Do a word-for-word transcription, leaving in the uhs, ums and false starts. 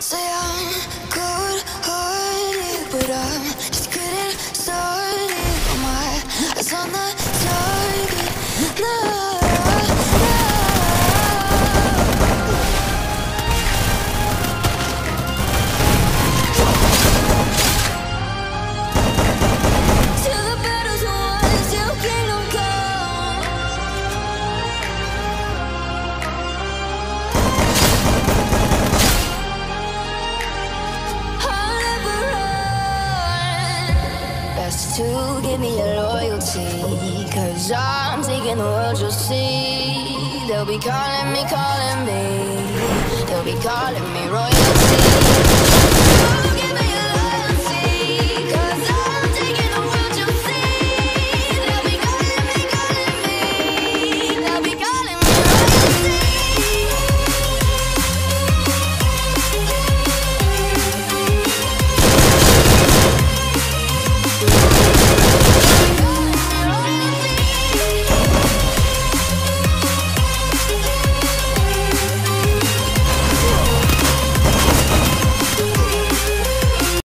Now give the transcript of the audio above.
Say I'm good-hearted, but I'm just getting started. Oh my eyes on the target. No. To give me your loyalty, cause I'm taking the world, you'll see. They'll be calling me, calling me. They'll be calling me royalty.